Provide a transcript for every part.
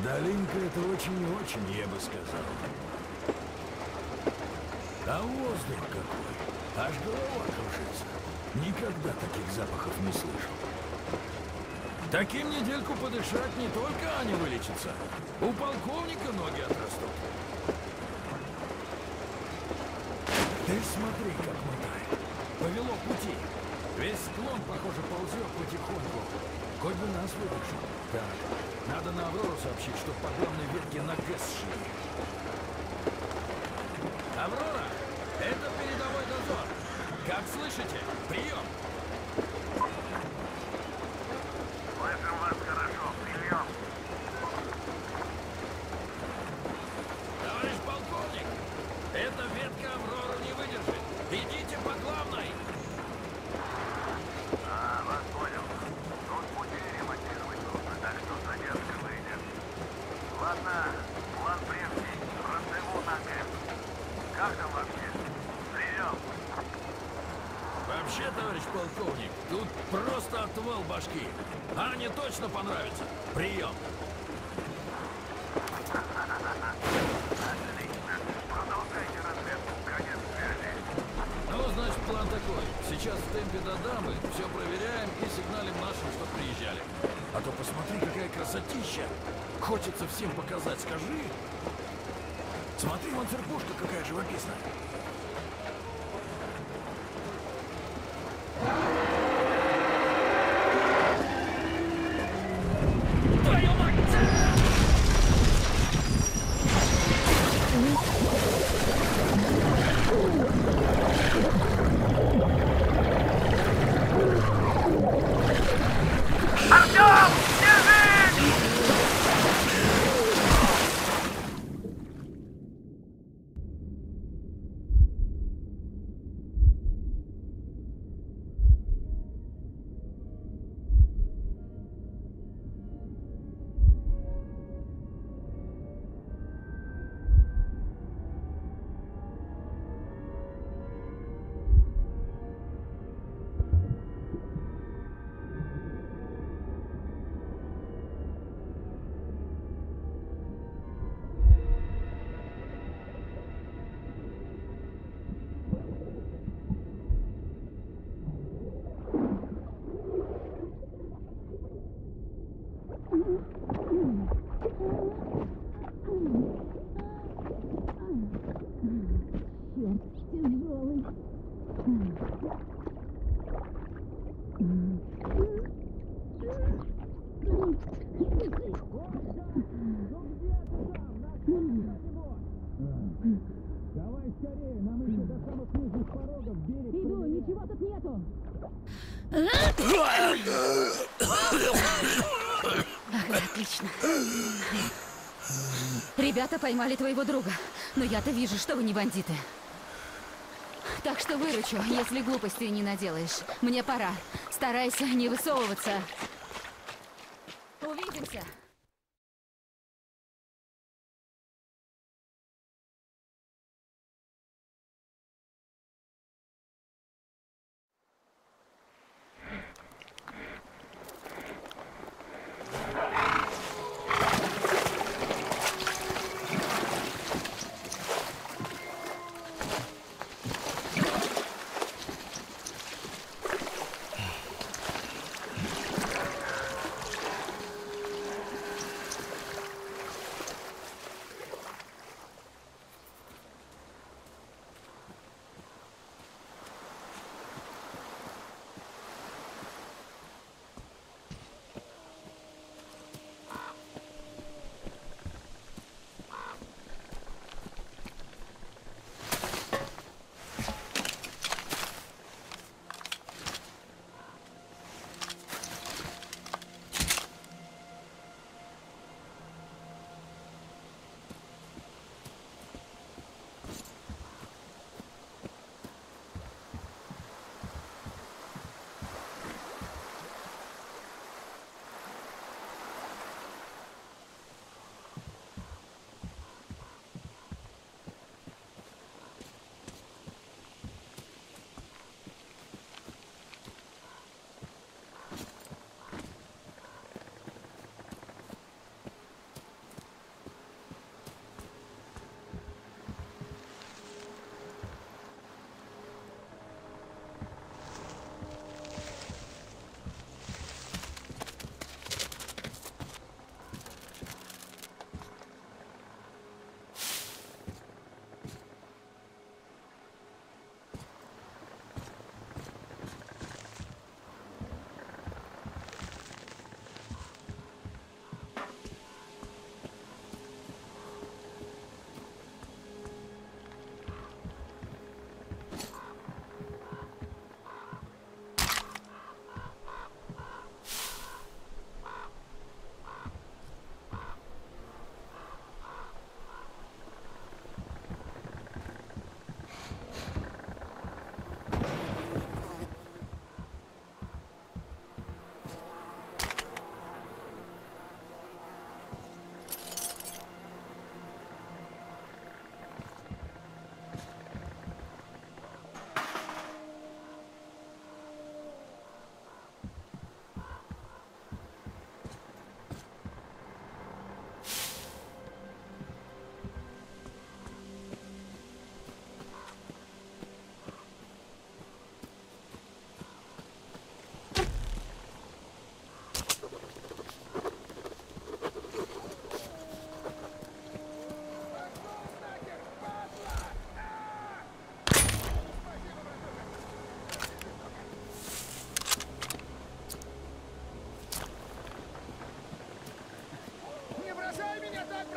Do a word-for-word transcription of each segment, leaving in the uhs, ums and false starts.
Долинка это очень и очень, я бы сказал. А воздух какой! Аж голова кружится. Никогда таких запахов не слышал. Таким недельку подышать не только Аня вылечится. У полковника ноги отрастут. Ты смотри, как мотает. Повело пути. Весь склон, похоже, ползет потихоньку. Хоть бы нас выдержал. Так, надо на Аврору сообщить, что по главной ветке на ГЭС шли. Аврора, это передовой дозор. Как слышите? Прием! Слышим вас хорошо. Прием. Товарищ полковник, эта ветка Аврору не выдержит. Идите по главной. А, вас понял. Тут пути ремонтировать нужно, так что задержка выйдет. Ладно, план прежний. Рандеву на ГЭС. Как там вообще? Прием. Вообще, товарищ полковник, тут просто отвал башки. Ане точно понравится. Прием. Отлично. Продолжайте разведку. Конец связи. Ну, значит, план такой. Сейчас в темпе до дамбы все проверяем и сигналим нашим, что приезжали. А то посмотри, какая красотища. Хочется всем показать, скажи. Смотри, вон церквушка какая живописная. Твою мать! Артем! Держись! Давай скорее, нам еще до самых нижних порогов берег. Иду, ничего тут нету. Ага, отлично. Ребята поймали твоего друга, но я-то вижу, что вы не бандиты. Так что выручу, если глупостей не наделаешь. Мне пора. Старайся не высовываться. Увидимся.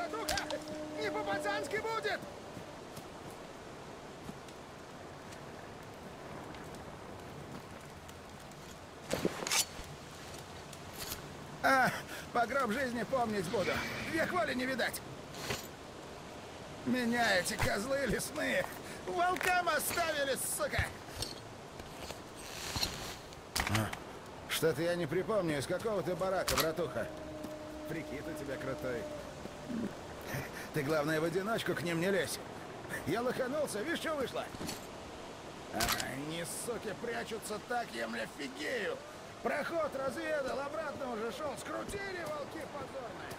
братуха! Не по-пацански будет! А, по гроб жизни помнить буду. Век воли не видать. Меня эти козлы лесные волкам оставили, сука! Что-то я не припомню, из какого ты барака, братуха. Прикид у тебя крутой. Ты, главное, в одиночку к ним не лезь. Я лоханулся, видишь, что вышло? А, они, суки, прячутся так, я, мля, фигею. Проход разведал, обратно уже шел. Скрутили волки позорные.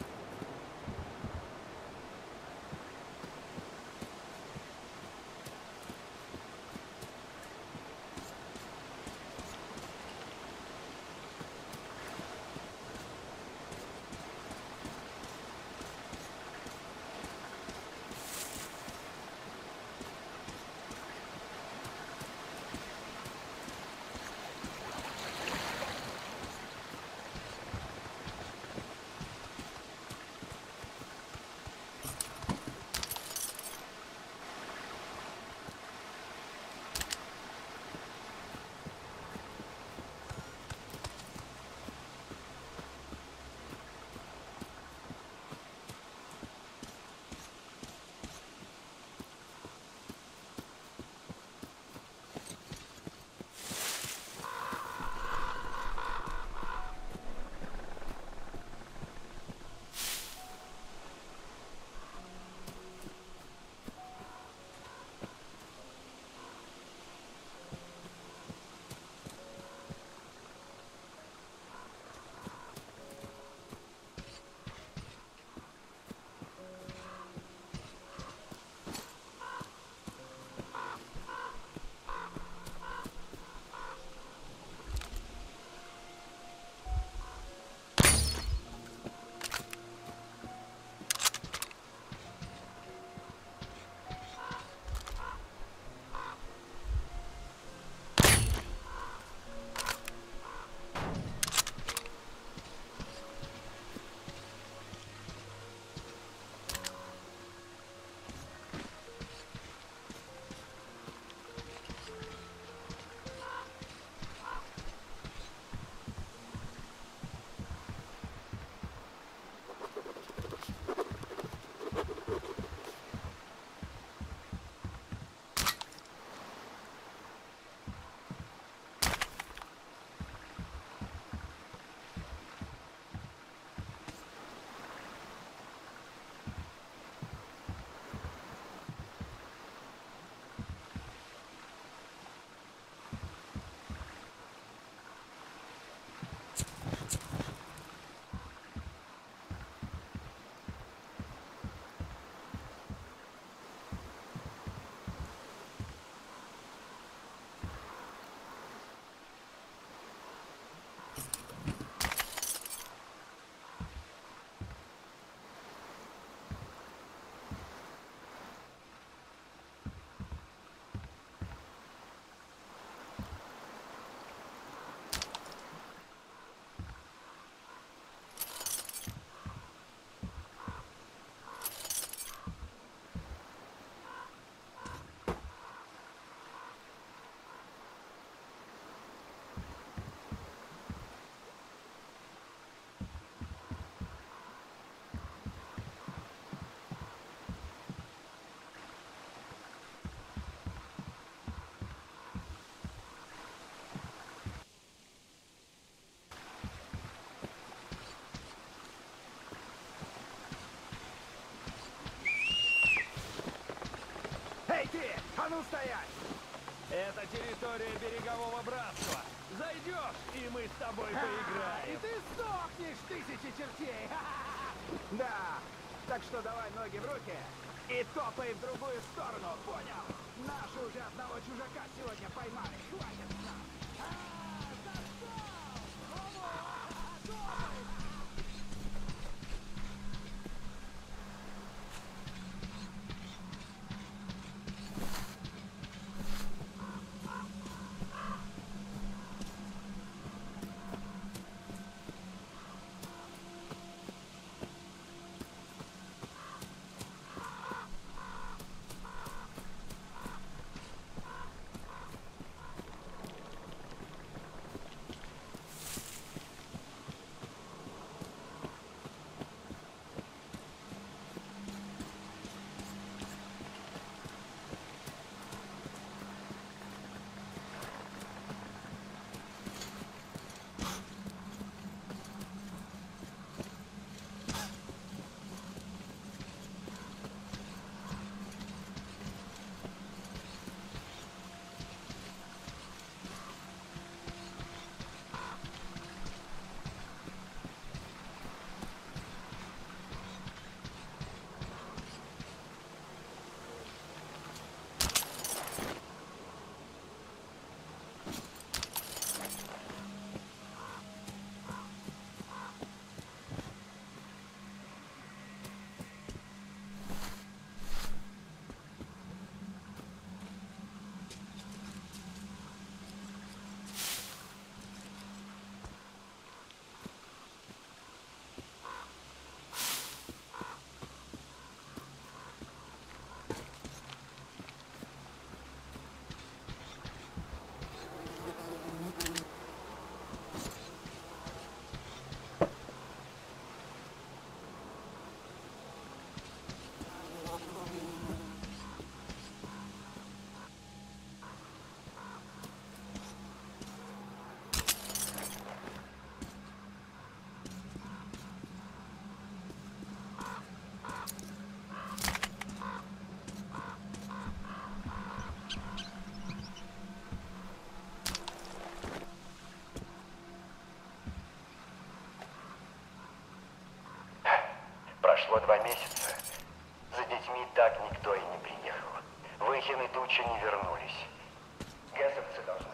А ну стоять! Это территория берегового братства. Зайдешь, и мы с тобой поиграем. И ты сдохнешь, тысячи чертей! Да, так что давай ноги в руки и топай в другую сторону, понял? Наши уже одного чужака сегодня поймали. Хватит нам! А, за что? Вова, топай! Прошло два месяца. За детьми так никто и не приехал. Выхин и Туча не вернулись. Гессовцы должны